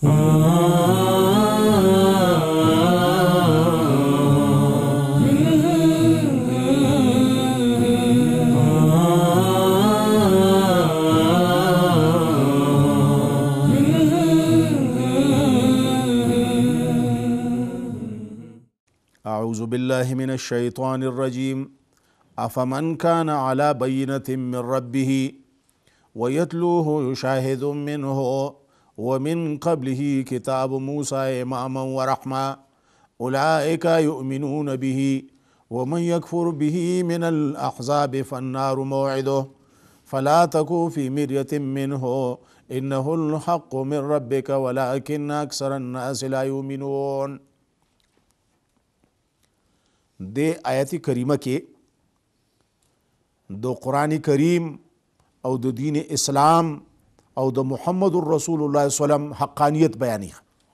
أعوذ بالله من الشيطان الرجيم أفمن كان على بينة من ربه ويتلوه شاهد منه ومن قبله كتاب موسى إماما ورحمة أولئك يؤمنون به ومن يكفر به من الأحزاب فالنار موعده فلا تكو في مرية منه إنه الحق من ربك ولكن أكثر الناس لا يؤمنون. دے آیت کریمه کې د قرآن کریم او د دین اسلام او د محمد رسول الله صلی الله علیه وسلم حقانیت بیانی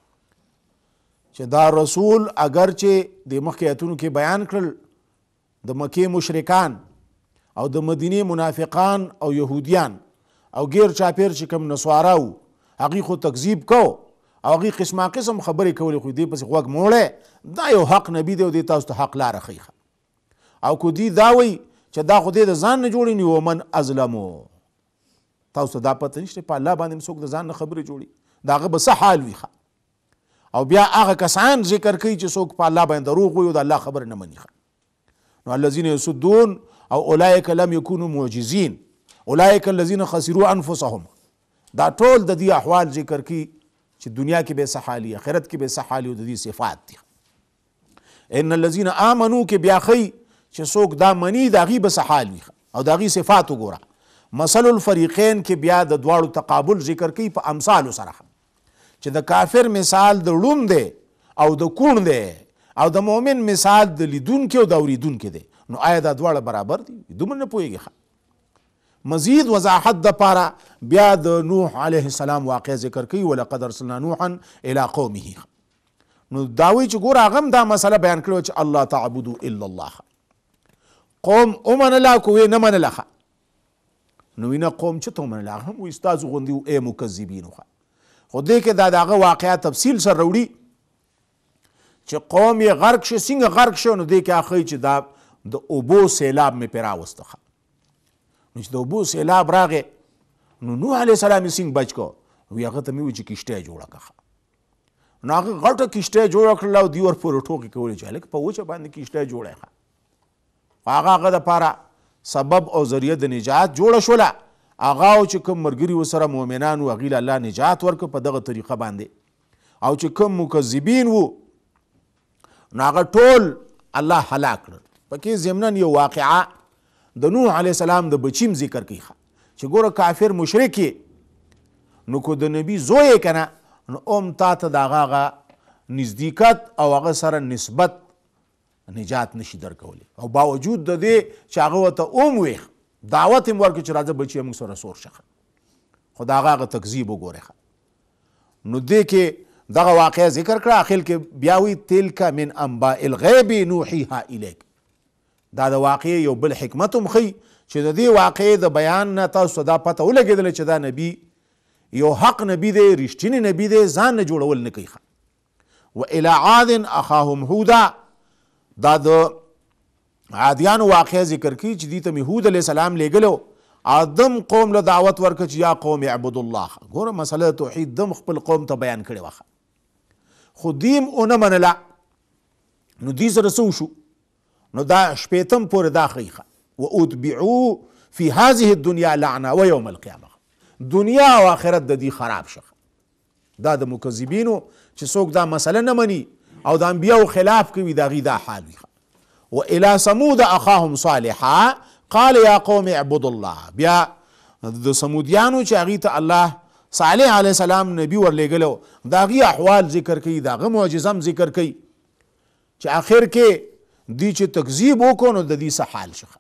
چې دا رسول اگر چې د مخکې آیتونو کې بیان کړل د مکې مشرکان او د مدینې منافقان او یهودیان او غیر چاپیر چې کوم نسوارا وو هغوی خو تکذیب کو او هغوی قسمه قسم خبرې کولې خو دې پسې غوږ موړی دا یو حق نبی دی او دې تاسو ته حق لاره ښیي او کو دي دا وایي چې دا خو دې د ځان نه جوړي ني ومن ازلمو تاسو ته دا پته نشته په الله باندې څوک د ځان نه خبرې جوړي د هغه به څه حال وي او بیا هغه کسان ذکر کوي چې څوک په الله باندې دروغ وایي او د الله خبره نه مني نو الذین یصدون او اولئک لم یکونوا معجزین اولئک الذین خسروا انفسهم دا ټول د دې احوال ذکر کوي چې دنیا کې به څه حالي آخرت کې به څه حالي او د دې صفات دي. ان الذين آمنوا کې بیا ښیي چې څوک دا مني د هغې به څه حال وي او د هغې صفات وګوره مثل الفریقین کې بیا د دواړو تقابل ذکر کوي په امثالو سره چې د کافر مثال د ړوند دی او د کوڼ دی او د مؤمن مثال د لیدونکي او د اورېدونکي دی نو آیا دا دواړه برابر دي دومره نه پوهېږي مزید وضاحت دپاره بیا د نوح علیه السلام واقع ذکر کوي ولقد ارسلنا نوحا الى قومه نو دا وایي چې ګوره هغه هم دا مسله بیان کړې چې الله تعبدو الا الله قوم ومنله که ویې نه منله نو وینه قوم چې ته ومنله هغه هم وایي ستاسو غوندې ای مکذبینو خو دې کې دا د هغه واقعه تفصیل سره راوړي چې قوم یې غرق شي څنګه غرق شو نو دې کې هغه ښیي چې دا د اوبو سیلاب مې پرې راوسته نو چې د اوبو سیلاب راغې نو نوح علیه السلام یې څنګه بچ کو وی هغه ته مې وویل چې کشتۍ جوړه کړه نو هغه غټه کشتۍ جوړه کړله او دوی ورپورې ټوکې کولې چې هلک په وچه باندې کشتۍ جوړه یې هغه دپاره سبب او ذریعه د نجات جوړه شوله هغه او چې کوم ملګري ورسره مؤمنان وو هغوی له الله نجات ورکړه په دغه طریقه باندې او چې کوم مکذبین وو نو هغه ټول الله هلاک کړل پکې ضمناً یو واقعه د نوح علیه السلام د بچیم ذکر کوي چې ګوره کافر مشرک یې نو کو د نبي زوی یې که نه نو اوم تا ته د هغه نزدېکت او هغه سره نسبت نجات نشي درکولی او باوجود د دې چې هغه ورته اوم ویښ دعوت یې ورکړي چې راځه بچیه موږ سره سور شه خو د هغه تکذیب وګورئ نو دې کې دغه واقعه ذکر کړه اخر کې بیا وایي تلک من انباء الغیب نوحیها الیک دا د واقعې یو بل حکمت هم ښیي چې د دې واقعې د بیان نه تاسو ته دا پته ولګېدله چې دا نبي یو حق نبي دی رښتینی نبي دی ځان نه جوړول نه کوي و الى عاد اخاهم هودا دا د عادیانو واقعه ذکر کوي چې دې ته مې هود علیه السلام لیږلو آدم قوم له دعوت ورکړه چې یا قوم اعبدوا الله ګوره مسله توحید دم خپل قوم ته بیان کړې وه خو دیم ونه منله نو دې سره څه وشو نو دا شپیتم پورې دا ښیي و اتبعوا فی هذه الدنیا لعنه و یوم القیامه دنیا او آخرت د دې خراب شخه دا د مکذبینو چې څوک دا مسله نه مني او د انبیاو خلاف کوي د هغوی دا حال وي و الى ثمود اخاهم صالحا قال یا قوم اعبدوا الله بیا د سمودیانو چې هغوی ته الله صالح علیه السلام نبي ورلیږلو د هغوی احوال ذکر کوي د هغه معجزه هم ذکر کوي چې آخر کې دی چې تکذیب وکړو نو د دې څه حال شخه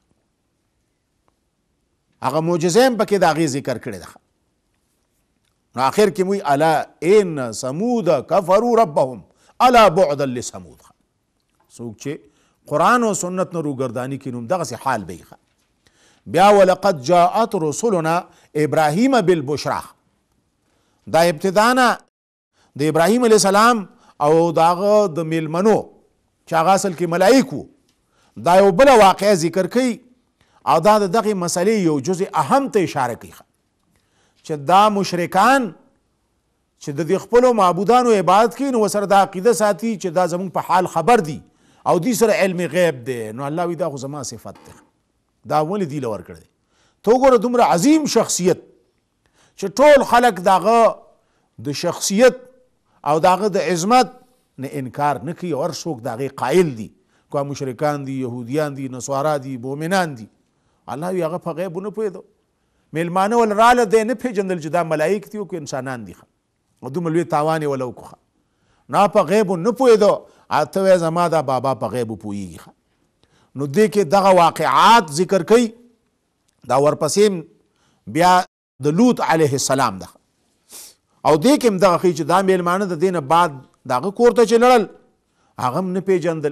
هغه معجزه هم پکې د هغې ذکر کړې ده نو آخر کې موی الا ان ثمود کفروا ربهم الا بعدا لثمود څوک چې قرآن او سنت نه روګرداني کوي نو دغسې حال به بیا ولقد جاءت رسلنا ابراهیم بالبشرا دا ابتدانا د ابراهیم علیه السلام او د هغه د میلمنو چې هغه اصل کې ملایک وو دا یو بله واقعه ذکر کوي او دا د دغې مسلې یو جزء اهم ته اشاره کوي چې دا مشرکان چې د دې خپلو معبودانو عبادت کوي نو ورسره دا عقیده ساتي چې دا زموږ په حال خبر دي او دې سره علم غیب دی. نو الله وی دا خو زما صفت دی، دا ولې دې له ورکړی دی؟ ته وګوره دومره عظیم شخصیت چې ټول خلک د هغه د شخصیت او د هغه د عظمت نه انکار نه کوي او هر څوک د هغې قایل دي، که مشرکان دي، یهودیان دي، نصوارا دي، مؤمنان دي. الله وی هغه په غیبو نه پوهېدو، میلمانه ول راله دی نه پېژندل چې دا ملایک دي او که انسانان دي او دومره لوی تاوان یې وله وکړو نه په غیبو نه پوهېدو. ته وایې زما دا بابا په غیبو پوهېږي. نو دې کې دغه واقعات ذکر کوي. دا ورپسې بیا د لوط علیه السلام ده او دې کې هم دغه ښیي چې دا میلمانه د دې نه بعد د هغه کور ته چې لړل هغه هم نه پېژندل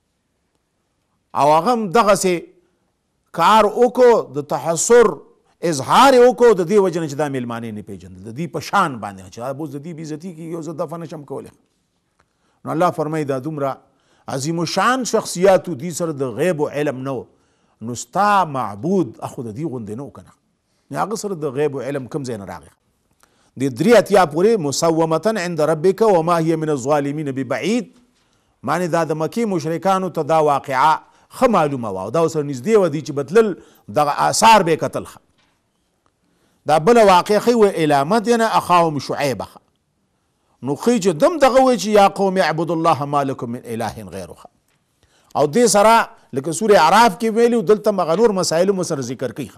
او هغه هم دغسې کار وکړو د تحسر اظهار یې وکړو د دې وجې نه چې دا میلمانې نه پېژندل د دې په شان باندې چې اوس د دې بېعزتي کېږي او زه دفع نشم کولی. نو الله فرمایي دا دومره عظیم الشان شخصیاتو دې سره د غیب و علم نه و نو ستا معبود اخو د دې غوندې نه و که نه هغه سره د غیب و علم کوم ځای نه راغی. د 3 اتیا پورې مسومة عند ربک وما هي من الظالمین ببعید معنی دا د مکې مشرکانو ته دا واقعه ښه معلومه وه او دا ورسره نږدې وه دي چې بتلل دغه آثار به یې کتل. دا بله واقعه ښیي و الی مدین اخاهم شعیبه نو ښیي چې دم دغه وایي چې یا قوم اعبدوا الله ما لکم من اله غیره او دې سره لکه سورې اعراف کې ویلي دلته مغه نور مسایل مو سره ذکر کوي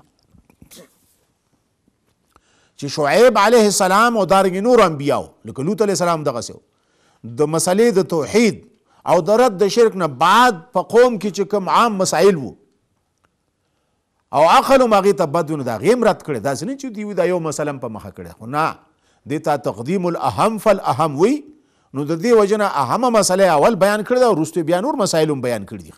چې شعیب علیه السلام او دارنګې نور انبیاو لکه لوط علیه السلام دغسې و د مسلې د توحید او د رد د شرک نه بعد په قوم کې چې کوم عام مسایل وو او عقل هم هغې ته بد و نو د هغې هم رد کړی داسې نه چې دوی دا یو مسله په مخه کړی خو نه دې ته تقدیم الاهم فالاهم وی نو د دې وجه نه اهمه مسله اول بیان کړې ده او وروسته بیا نور مسایل هم بیان کړي دي.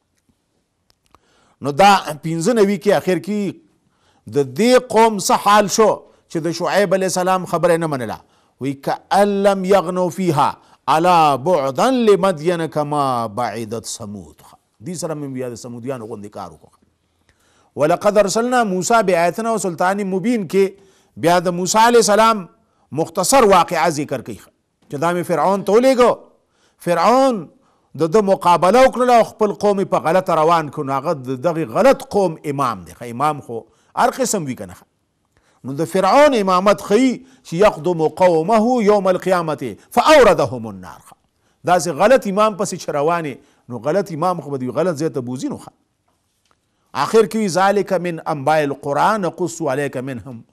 نو دا 95 کې اخر کې د دې قوم څه حال شو چې د شعیب علیه السلام خبره نه منله وی کأن لم یغنوا فیها الا بعدا لمدین کما بعدت ثمود. دې سره مې بیا د ثمودیانو غوندې کار وکړو. ولقد ارسلنا موسی بآیاتنا وسلطان مبین کې بیا د موسی علیه السلام مختصر واقعه ذکر کوي چې دا مې فرعون ته ولیږو فرعون د مقابله وکړله او خپل قوم په غلطه روان کړو نو هغه د دغې غلط قوم امام دی. امام خو هر قسم وي که نه نو د فرعون امامت ښیي چې یقدم قومه یوم القیامت فاوردهم النار. داسې غلط امام پسې چې روانې نو غلط امام خو به دوی غلط ځای ته بوځي نو آخر کې وي ذلک من انباء القرآن نقص علیک منهم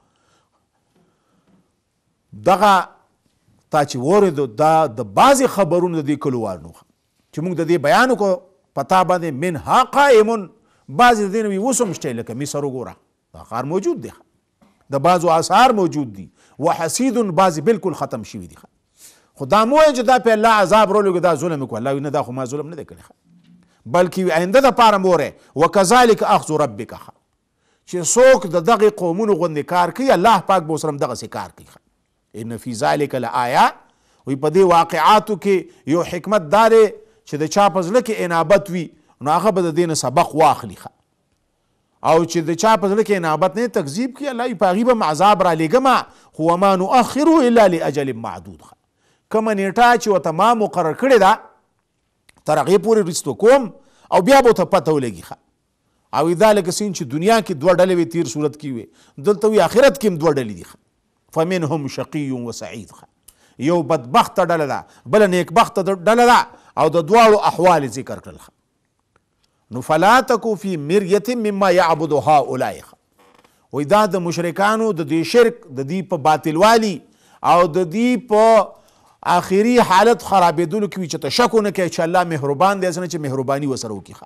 دغه تا چې واورېدو دا د بعضې خبرونو د دې کلووالو چې موږ د دې بیان وکړو په تا باندې منها قائمون بعضې د دې نه وي اوس هم شته لکه مصر وګوره دا ښار موجود دی د بعضو آثار موجود دي وحسید بعضې بالکل ختم شوي دي خو دا مو وایي چې دا په الله عذاب رولږي دا ظلم وکړو الله وي نه دا خو ما ظلم نه دی کړی بلکې آینده دپاره مورې وکذلک اخذ ربک چې څوک د دغې قومونو غوندې کار کوي الله پاک به ورسره هم دغسې کار کوي. ان فی ذلک لآیه وی په دې واقعاتو کې یو حکمت دا دی چې د چا په زړه کې انابت وي نو هغه به د دې نه سبق واخلي او چې د چا په زړه کې انابت نه تکذیب کړي الله یې په هغې به م عذاب رالیږم خو وما نؤخره الا لاجل معدود کومه نیټه چې ورته ما مقرر کړې ده تر هغې پورې رستو کوم او بیا به ورته پته ولګي او دا لکه څنګه چې دنیا کې 2 ډلې وي تیر صورت کې وي دلته وي آخرت کې هم 2 ډلې دي فمنهم شقی و سعید یو بدبخته ډله ده بله نیکبخته ډله ده او د دواړو احوال ذکر کړل. نو فلا تکو فی مریة مما یعبد هؤلاء وی دا د مشرکانو د دې شرک د دې په باطلوالي او د دې په آخري حالت خرابېدلو کې وي چې ته شک ونه کوې چې الله مهربان دی څنګه چې مهرباني ورسره وکړي.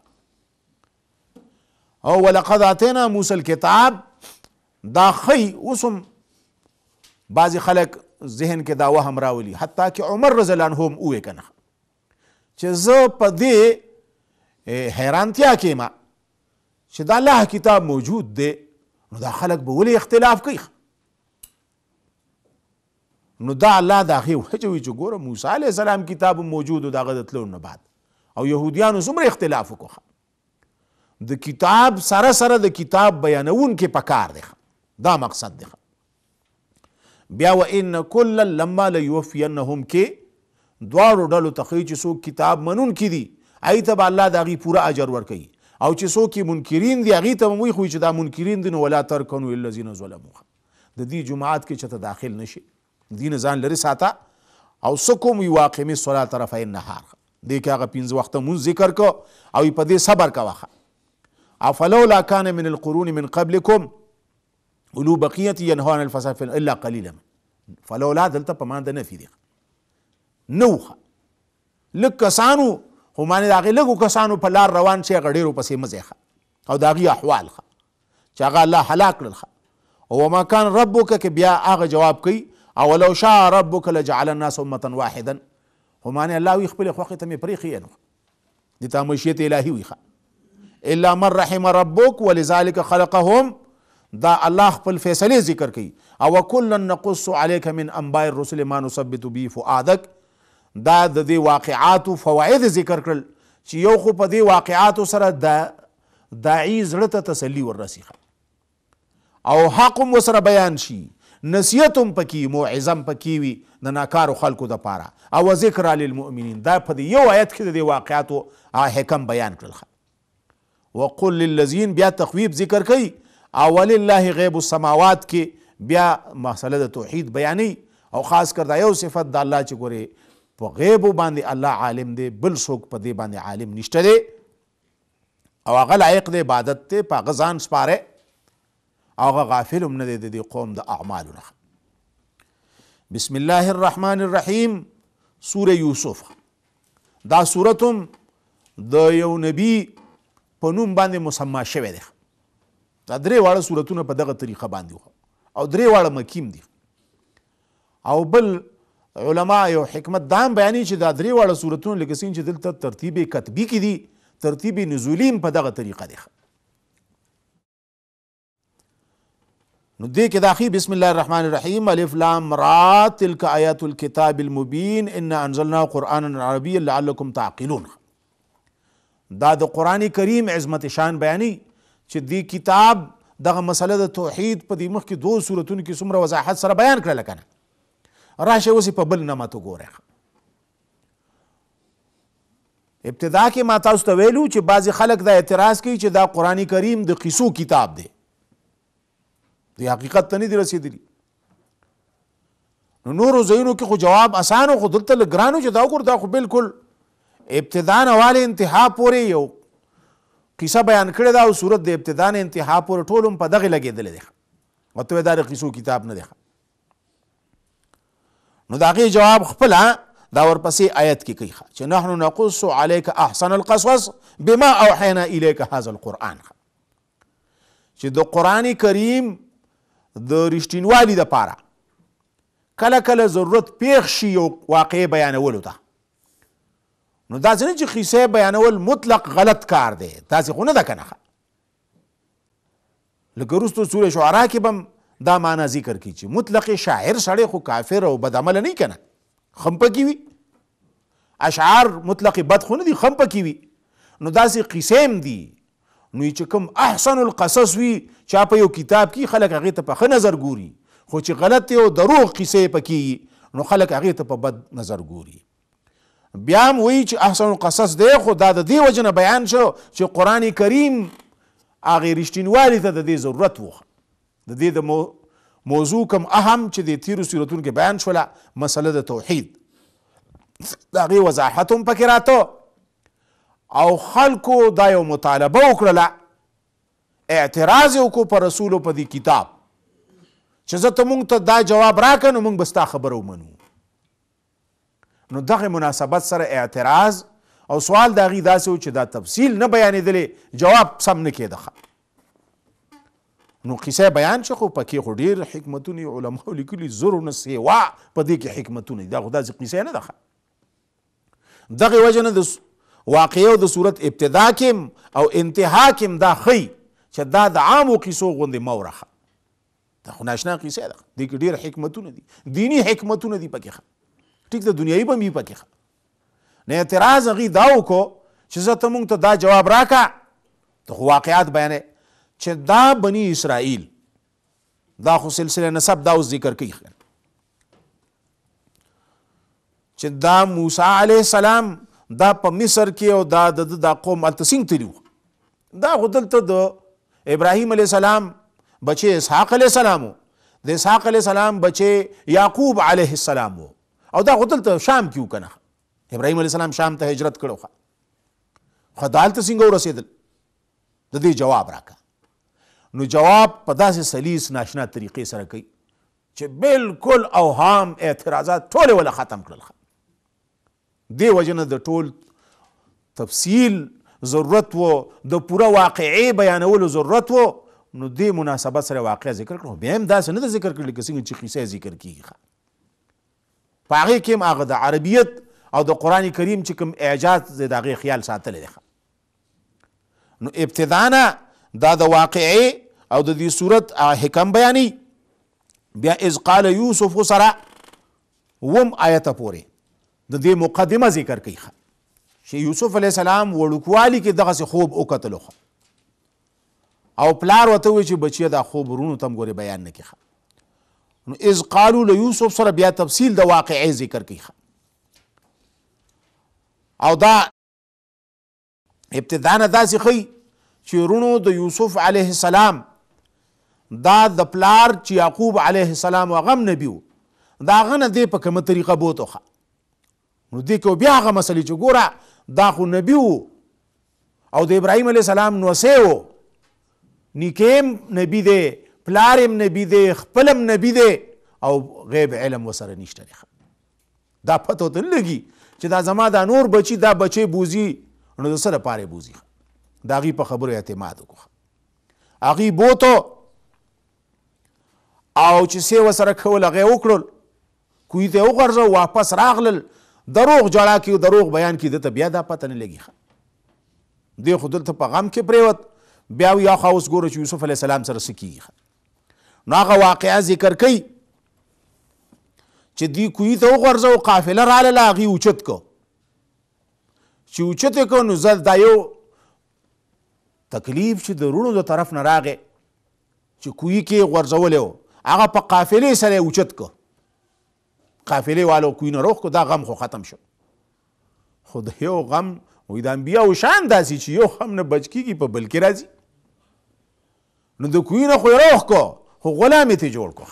او ولقد آتینا موسی الکتاب دا ښیي اوس هم بعضې خلک ذهن کې دا وهم راولي حتی کې عمر رضی الله عنه هم ووایي که نه چې زه په دې حیرانتیا کې یم چې دا الله کتاب موجود دی نو دا خلک به ولې اختلاف کوي نو دا الله د هغې وجه وي چې ګوره موسی علیه السلام کتاب موجود و د هغه د تلو نه بعد او یهودیانو څومره اختلاف وکړو د کتاب سره سره د کتاب بیانونکي پکار دی دا مقصد دی بیا و ان کلا لما لیوفینهم کې دواړو ډلو ته ښایي چې څوک کتاب منونکي دي هغې ته به الله د هغې پوره اجر ورکوي او چې څوک یې منکرین دي هغې ته به وایي خو چې دا منکرین دي نو ولا ترکنو الذین ظلموا د دې جماعت کې چې ته داخل نشي دین ځان لري ساته او څه کوم وي واقعي الصلاة طرفي النهار دې کې هغه 5 وخته مونځ ذکر کو او په دې صبر کوه افلولا كان من القرون من قبلكم اولو بقیة ینهون الفساد الا قلیلا فلولا دلته په معنی د نفي دی نوخه لږ کسانو خو معنی د هغې لږو کسانو په لار روان شي هغه ډېرو پسې مه ځئ او د هغې احوال چې هغه الله هلاک کړل وما كان ربک که بیا هغه جواب کوي اولو شاء ربک لجعل الناس امة واحدا خو معنی الله وي خپلې خوښې ته مې پرېښي نو دې ته مشیت الهي وي الا من رحم ربک ولذلك خلقهم دا الله خپل فیصلې ذکر کوي او کلا نقص عليك من انباء الرسل ما نثبت به فؤادک دا د دې واقعاتو فواید ذکر کړل چې یو خو په دې واقعاتو سره د داعي زړه ته تسلي وررسي او حق هم ورسره بیان شي نصیحت هم پکې موعظه هم پکې وي د ناکارو خلکو دپاره او ذکر للمؤمنین دا په دې یو آیت کې د دې واقعاتو حکم بیان کړل وقل للذین بیا تخویب ذکر کوي او ولله غیب السماوات کې بیا مسله د توحید بیانوي او خاص کر دا یو صفت د الله چې ګورې په غیبو باندې الله عالم دی بل څوک په دې باندې عالم نشته دی او هغه لایق د عبادت دی په هغه ځان سپاره او هغه غافل هم نه دی د دې قوم د اعمالو نه بسم الله الرحمن الرحیم سوره یوسف دا سورت هم د یو نبی په نوم باندې مسما شوی دی دا 3 واړه سورتونه په دغه طریقه باندې او 3 واړه مکیم دي او بل علما یو حکمت دام بیانوي چې دا 3 واړه سورتونه لکه څنګه چې دلته ترتیب کتبی کې دي ترتیب نزولی په دغه طریقه دی نو دې کې داخلي بسم الله الرحمن الرحیم الف لام را تلک آیات الكتاب المبین انا انزلناه قرآنا عربیا لعلکم تعقلون دا د قرآن کریم عظمت شان بیانی چې دې کتاب دغه مسله د توحید په دې مخکې 2 سورتونو کې څومره وضاحت سره بیان کړل کنه راشه اوس په بل نمت وګوره ابتدا کې ما تاسو ته ویلو چې بعضې خلک دا اعتراض کوي چې دا قرآن کریم د قصو کتاب دی دی حقیقت ته نه دی رسېدلی نو نورو ځایونو کې خو جواب اسانو خو دلته لږ ګران و چې دا وګوره دا خو بالکل ابتدا نه والی انتها پورې یو قصه بیان کړې ده او صورت د ابتدا نه انتها پورې ټول هم په دغې لګېدلی دی ورته وایي دا د قصو کتاب نه دی نو د هغې جواب خپله دا ورپسې آیت کې کوي چې نحن نقص عليك احسن القصص بما اوحینا الیک هذا القرآن چې د قرآن کریم د رښتینوالي دپاره کله کله ضرورت پیښ شي یو واقعې بیانولو ته نو داسې نه چې قصې بیانول مطلق غلط کار دی داسې خو نه ده که نه لکه وروستو سوره شعرا کې به هم دا معنا ذکر کړي چې مطلق شاعر سړی خو کافر او بد عمله نه که نه خم پکې وي اشعار مطلق بد خو نه دي خم پکې وي نو داسې قصې هم دي نو چې کوم احسن القصص وي چا په یو کتاب کې خلک هغې ته په ښه نظر ګوري خو چې غلط او دروغ قصې پکې نو خلک هغې ته په بد نظر ګوري بیا هم وایي چې احسن القصص دی خو دا د دې وجه نه بیان شو چې قرآن کریم هغې رښتینوالي ته د دې ضرورت و د دې د موضوع کوم اهم چې د تیرو سورتونو کې بیان شوله مسله د توحید د هغې وضاحت هم پکې راته او خلکو دا یو مطالبه وکړله اعتراض یې وکړو په رسولو په دې کتاب چې زه ته مونږ ته دا جواب راکړه نو مونږ به ستا خبره ومنو نو دغه مناسبت سره اعتراض او سوال د هغې داسې و چې دا تفصیل نه بیانېدلې جواب سم نه کېده نو قصه بیان شو خو پکې خو ډېر حکمتونه علماو لیکلي زرو نه سیوا په دې کې حکمتونه دا خو داسې قصه نه ده دغې وجه نه د واقعه د صورت ابتدا کې او انتها کې دا ښیي چې دا د عامو قصو غوندې مه ورخه دا خو ناشنا قیسه ده، دې کې ډېر حکمتونه دي، دینی حکمتونه دي پکې ښه. ټیک ده دنیایي به هم وي پکې ښه. نه اعتراض هغوی دا وکړو چې زه ته موږ ته دا جواب راکړه، ته خو واقعات بیانې چې دا بني اسرائیل دا خو سلسله نسب دا اوس ذکر کوي چې دا موسی علیه السلام دا په مصر کې او دا قوم هلته سینګ تلي وو، دا خو دلته د ابراهیم علیه السلام بچی اسحاق علیه السلام و، د اسحاق علیه السلام بچی یعقوب علیه السلام و، او دا خو دلته شام کې و که نه. ابراهیم علیه السلام شام ته هجرت کړو، خو دا هلته څنګه ورسېدل؟ د دې جواب راکړه. نو جواب په داسې سلیس ناشنا طریقې سره کوي چې بالکل اوهام اعتراضات ټولې ولا ختم کړل. دې وجه نه د ټول تفصیل ضرورت و، د پوره واقعي بیانولو ضرورت و، نو دې مناسبت سره واقعه ذکر کړو. بیا هم داسې نه ده ذکر کړل که څنګه چې قصه ذکر کېږي. په هغې کې هم هغه د عربیت او د قرآن کریم چې کوم اعجاز دی د هغې خیال ساتلی دی. نو ابتدا نه دا د واقعي او د دې صورت حکم بیانوي. بیا اذ قال یوسف سره وم آیته پورې د دې مقدمه ذکر کوي چې یوسف علیه السلام وړوکوالي کې دغسې خوب وکتلو، او پلار ورته وایي چې بچیه دا خوب ورونو ته هم ګورې بیان نه کړي. نو اذ قالو له یوسف سره بیا تفصیل د واقعي ذکر کوي، او دا ابتدا نه داسې ښیي چې ورونو د یوسف علیه السلام دا د پلار چې یعقوب علیه السلام هغه هم نبي و، د هغه نه دی په کومه طریقه بوت وښه. نو دې کې بیا هغه مسلې چې ګوره دا خو نبي و او د ابراهیم علیه السلام نوسی و، نیکه هم نبي دی، پلار هم نبي دی، خپل هم نبي دی، او غیب علم ورسره نشته دی. دا پته ورته نه لګي چې دا زما دا نور بچي دا بچی بوزي، نو د څه لپاره بوزي؟ د هغې په خبرو اعتماد وکړو. هغې بوتو او چې څه ورسره کول هغه یې وکړل، کوی ته یې وغورځو، واپس راغلل، دروغ جړا کي، دروغ بیان کي، دته بیا دا پته نه لګي. دی خو دلته په غم کې پرېوت، بیا یا خو اوس ګوره چې یوسف علیه السلام سره څه کېږي. نو هغه واقعه ذکر کوي چې دی کوی ته وغورځو، قافله راغله، هغې اوچت کو، چې اوچت یې کو نو زه دا یو تکلیف چې د وروڼو د طرف نه راغی چې کوی کې غورځولی و، هغه په قافلې سره یې اوچت کو، قافلې والو کوی نه روغ کو، دا غم خو ختم شو. خو د یو غم وایي د انبیاو شان داسې چې یو غم نه بچ کېږي په بل کې راځي. نو د کوی نه خو یې روغ کو، خو غلام یې ترې جوړ کو.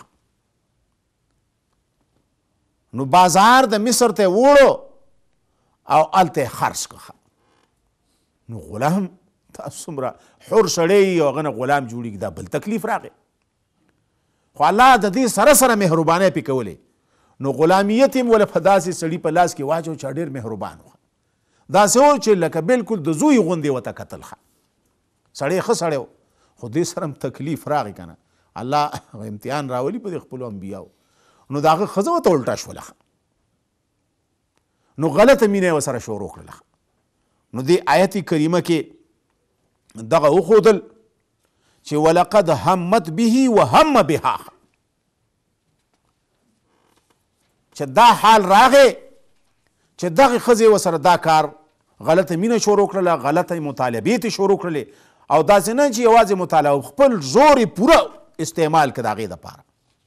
نو بازار د مصر ته یې وړو او هلته یې خرڅ کو. نو غلام تاسو څومره حر سړی او هغه نه غلام جوړېږي، دا بل تکلیف راغی. خو الله د دې سره سره مهربانۍ پې کولې، نو غلامیت هم ول په داسې سړي په لاس کې واچو چې ډېر مهربان و. داسې و چې لکه بالکل د زوی غوندې ورته کتل. سړی ښه سړی و، خو دې سره هم تکلیف راغی که نه، الله امتحان راولي په دې خپلو انبیاو. نو د هغه ښځه ورته الټه شوله، نو غلطه مینه یې ورسره شروع کړله. نو دې آیت کریمه کې دغه وښودل چې ولقد همت به وهم بها، چې دا حال راغی چې دغه ښځې ورسره دا کار غلطه مینه شروع کړله، غلطه مطالبې ته شروع کړلې، او داسې نه چې یوازې مطالبه، خپل زور یې پوره استعمال کړه د هغې دپاره.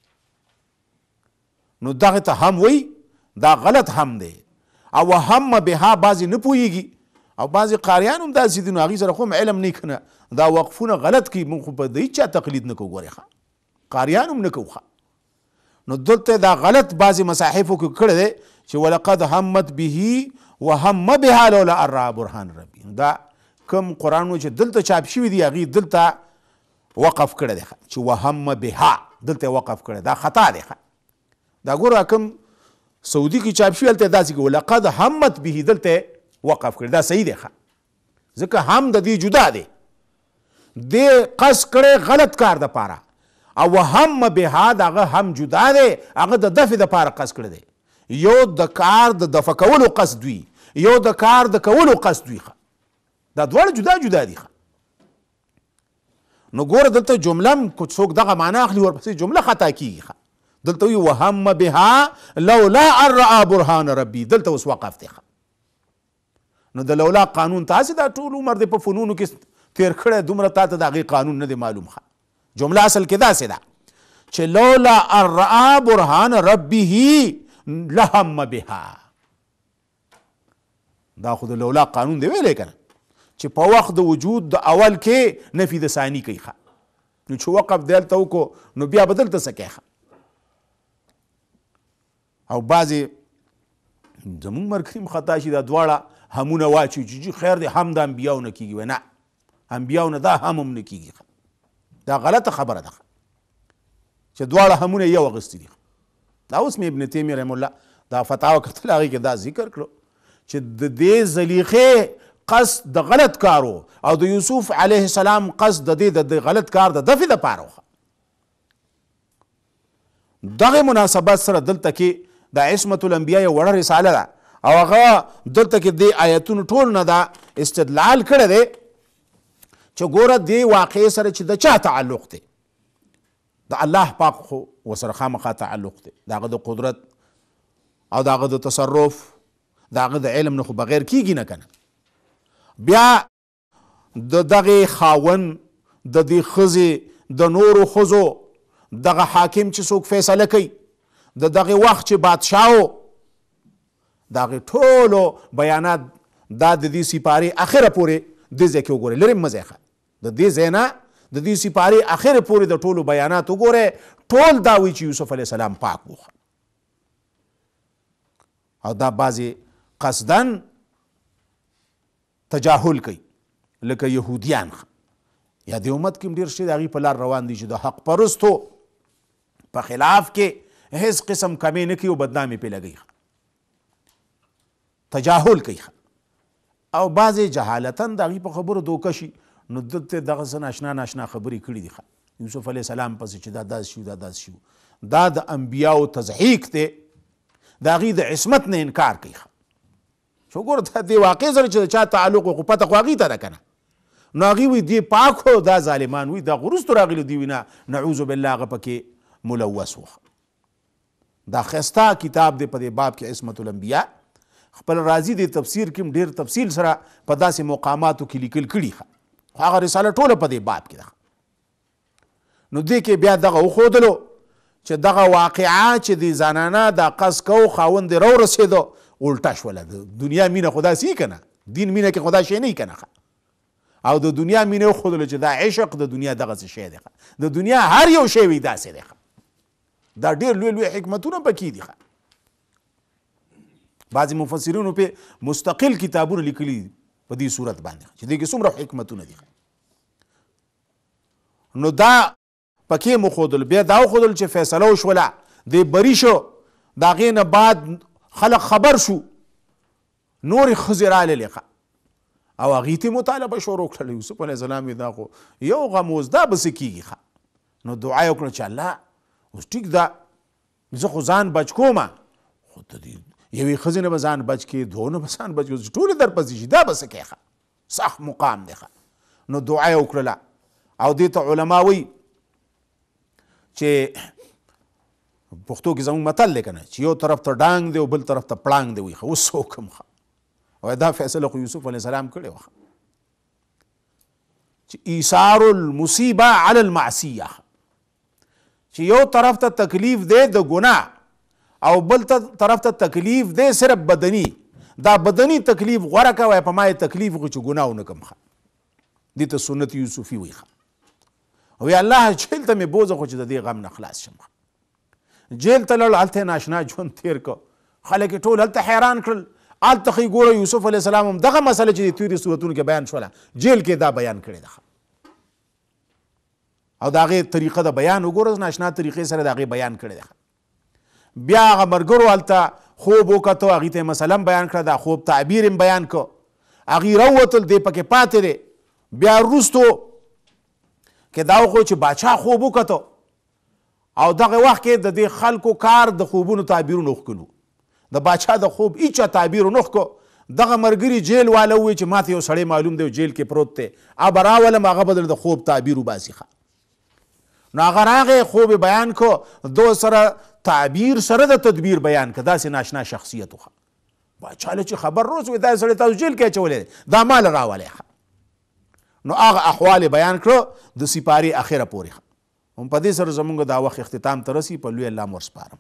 نو دغه ته هم وایي، دا غلط هم دی. او هم بها بعضې نه پوهېږي، او بعضې قاریان هم داسې دي، نو هغې سره خو هم علم نه که نه، دا وقفونه غلط کوي، موږ خو په د هېڅ چا تقلید نه کوو. ګورې قاریان هم نه کوو. نو دلته دا غلط بعضې مصاحفو کې کړی دی چې ولقد همت به وهم بها لولا ان رأى برهان ربي. دا کوم قرآن چې دلته چاپ شوي دي هغې دلته وقف کړی دی چې وهم بها، دلته وقف کړی، دا خطا دی. دا ګوره کوم سعودي کې چاپ شوي هلته داسې کې ولقد همت به دلته وقف کړی، دا صحیح دی. ځکه هم د دې جدا دی، دې قصد کړی غلط کار دپاره، او هم بها دغه هم جدا دی، هغه د دفع دپاره قصد کړی دی. یو د کار د دفع کولو قصد وي، یو د کار د کولو قصد وي. دا دواړه جدا جدا دي. نو ګوره دلته جمله هم څوک دغه معنا اخلي ورپسې جمله خطا کیږي. دلته وی وهم بها لولا ان رأى برهان ربي، دلته اوس وقف دی. نو د لولا قانون تاسې دا ټول عمر دی په فنونو کې تیر کړی، دومره تا ته د هغې قانون نه دی معلوم. جمله اصل کې داسې ده چې لولا ان رأى برهان ربه لهم بها. دا خو د لولا قانون دی ویلی که نه، چې په وخت د وجود د اول کې نفي د ثاني کوي. نو چې وقف دی هلته وکړو نو بیا به دلته څه کوي. او بعضې زمونږ مرکریم خطا شي دا دواړه همونه واچوي چې خیر دی هم د انبیاو نه کېږي. وی نه، انبیاو نه دا هم نه کېږي. دا غلطه خبره ده چې دواړه همونه یو اخیستي دي. دا اوس مې ابن تیمیه رحم الله دا فتاوا کتل، هغې کې دا ذکر کړو چې د دې زلیخې قصد د غلط کارو او د یوسف علیه السلام قصد د دې د غلط کار د دفع دپاره وه. دغه مناسبت سره دلته کې د عصمت الانبیاء یو وړه رساله ده او هغه دلته کې د آیتونو ټول نه دا استدلال کړی دی چې ګوره دې واقعې سره چې د چا تعلق دی، د الله پاک خو ورسره خامخا تعلق دی، د هغه د قدرت او د هغه د تصرف د هغه د علم نه خو بغیر کیږي نه کنه. بیا د دغې خاون د دې ښځې د نورو ښځو دغه حاکم چې څوک فیصله کوي د دغه وخت چې بادشاهو د هغې ټولو بیانات دا د دې سپارې اخره پورې دې ځای کې وګورئ، لرې مه ځای د دې ځای نه د دې سپارې اخره پورې د ټولو بیانات وګورئ، ټول دا وایي چې یوسف علیه السلام پاک و. او دا بعضې قصدن تجاهل کوي لکه یهودیان یا د امت کې ډېر شي د هغې په لار روان دي چې د حق پرستو په خلاف کې هیڅ قسم کمی نه کوي او بدنامي پې لګوي، تجاهل کوي. او بعضې جهالتاً د هغې په خبرو دوکه شي نو دلته دغه څه ناشنا ناشنا خبرې کړي دي. یوسف علیه السلام پسې چې دا داسې شو دا داسې شو، دا د انبیاو تضحیک دی، د هغې د عصمت نه انکار کوي. شو ګوره دې واقع سره چې د چا تعلق خو پته خو هغې ته ده که نه، نو هغې وایي دې پاک و، دا ظالمان وایي دا وروستو راغلي دي، وایي نه نعوذ بالله هغه پکې ملوث و. دا ښایسته کتاب دی په دې باب کې عصمت الانبیاء. خپل راضي د تفسیر کې ډېر تفصیل سره په داسې مقاماتو کې لیکل کړي، هغه رساله ټوله په دې باب کې ده. نو دې کې بیا دغه وښودلو چې دغه واقعه چې د زنانه دا قصد کو خاوند یې راورسېدو الټه شوله. د دنیا مینه خو داسې که نه، دین مینه کې خو دا شی نه که نه، او د دنیا مینه وښودلو چې دا عشق د دنیا دغسې شی دی، د دنیا هر یو شی وي داسې دی. دا ډېر لوی لوی حکمتونه پکې دي. بعضې مفسرینو پې مستقل کتابونه لیکلي په دې صورت باندې چې دې کې څومره حکمتونه دي. نو دا پکې مو بیا دا وښودل چې فیصله وشوله، دی بری شو، د هغې نه بعد خلق خبر شو، نورې ښځې راللې او هغې ته مطالبه شروع کړله. یوسف علیه السلام دا خو یو غم اوس دا به څه کېږي. نو دعا یې وکړه چې الله اوس ټیک ده، زه خو ځان بچ کوم، خو د دې یوې ښځې نه به ځان بچ کړې، دوه نه به ځان بچ کړې، ټولې درپسې شي، دا به څه کوې؟ سخت مقام دی. نو دعا یې وکړله او دې ته علما وایي چې پښتو کې زموږ متل دی که نه چې یو طرف ته ډانګ دی او بل طرف ته پړانګ دی. وایي اوس څه وکړم؟ او دا فیصله خو یوسف علیه السلام کړې وه چې ایثار المصیبه علی المعصیه، چې یو طرف ته تکلیف دی د ګناه او بل طرف ته تکلیف دی صرف بدني، دا بدني تکلیف غوره کوه په ما یې تکلیف خو چې ګناه ونه کړم. دې ته سنت یوسفي وایي. وی الله جیل ته مې بوځه خو چې د دې غم نه خلاص شم. جیل ته لاړ، هلته یې ناشنا ژوند تېر کړ، خلک یې ټول هلته حیران کړل. هلته ښایي ګوره یوسف علیه السلام هم دغه مسله چې د تېرې صورتونو کې بیان شوله جیل کې دا بیان کړې ده، او د هغې طریقه د بیان وګوره، ناشنا طریقې سره د هغې بیان کړې ده. بیا هغه ملګرو هلته خوب وکتو، هغې ته یې مثلا بیان کړه، دا خوب تعبیر یې بیان کړ، هغې راووتل، دی پکې پاتې دی. بیا وروستو کې دا وښود چې باچا خوب وکتو او دغه وخت کې د دې خلکو کار د خوبونو تعبیرونه وښکلو. د باچا د خوب هیچا تعبیر ونه ښکو، دغه مرګري جیل والا ووایي چې ماته یو سړی معلوم دی جیل کې پروت دی اب راولم هغه به د خوب تعبیر وباسي نو هغه راغی خوب بیان کو دو سره تعبیر سره د تدبیر بیان که داسې ناشنا شخصیت وخه باچاله چې خبر روز وي دا سړی تاسو جیل کې اچولی دا مال راولی نو هغه احوال بیان کړو د سپارې اخره پورې هم په دې سره زمونږ دا وخت اختتام ته رسي په لوی الله مو ورسپارم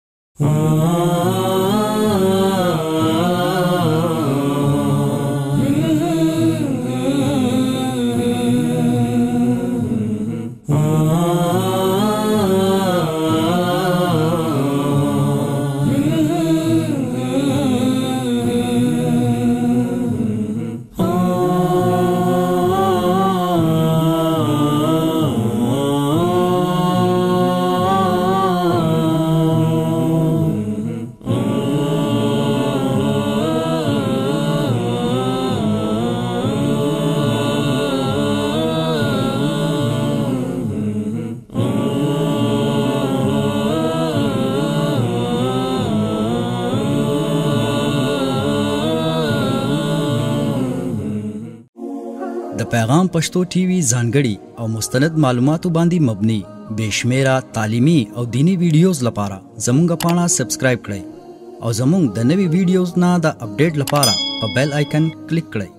د پیغام پښتو ټي وي ځانګړي او مستند معلوماتو باندې مبني بشمیره تعلیمي او دینی ویډیوز لپاره زموږ پاڼه سبسکرایب کړئ او زموږ د نوي ویډیوز نه د اپډیټ لپاره په بیل آیکن کلیک کړئ